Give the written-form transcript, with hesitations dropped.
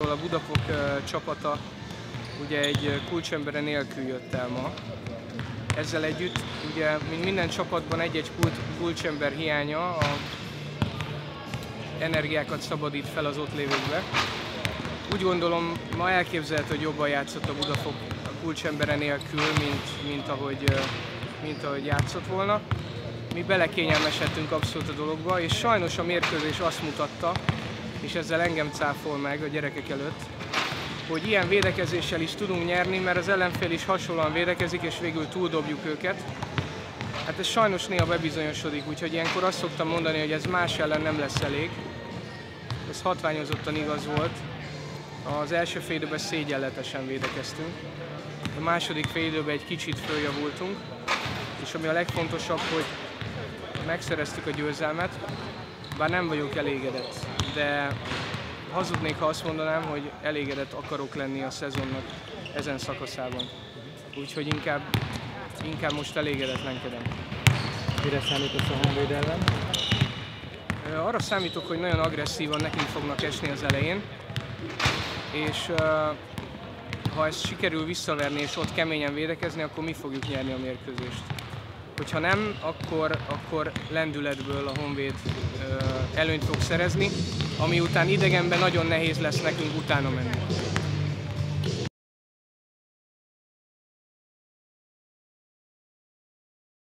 A Budafok csapata ugye egy kulcsembere nélkül jött el ma. Ezzel együtt ugye minden csapatban egy-egy kulcsember hiánya energiákat szabadít fel az ott lévőkbe. Úgy gondolom, ma elképzelhető, hogy jobban játszott a Budafok a kulcsembere nélkül, mint ahogy játszott volna. Mi belekényelmesedtünk abszolút a dologba, és sajnos a mérkőzés azt mutatta, és ezzel engem cáfol meg a gyerekek előtt, hogy ilyen védekezéssel is tudunk nyerni, mert az ellenfél is hasonlóan védekezik, és végül túldobjuk őket. Hát ez sajnos néha bebizonyosodik, úgyhogy ilyenkor azt szoktam mondani, hogy ez más ellen nem lesz elég. Ez hatványozottan igaz volt. Az első félidőben szégyenletesen védekeztünk. A második félidőben egy kicsit följavultunk, és ami a legfontosabb, hogy megszereztük a győzelmet, bár nem vagyok elégedett, de hazudnék, ha azt mondanám, hogy elégedett akarok lenni a szezonnak ezen szakaszában. Úgyhogy inkább most elégedetlenkedem. Mire számítasz a Honvéd ellen? Arra számítok, hogy nagyon agresszívan nekünk fognak esni az elején, és ha ezt sikerül visszaverni és ott keményen védekezni, akkor mi fogjuk nyerni a mérkőzést. Hogyha nem, akkor lendületből a Honvéd előnyt fog szerezni, ami után idegenben nagyon nehéz lesz nekünk utána menni.